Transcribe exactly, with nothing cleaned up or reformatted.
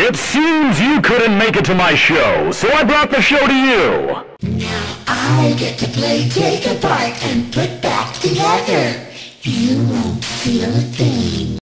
It seems you couldn't make it to my show, so I brought the show to you. Now I get to play take apart and put back together. You won't feel a thing.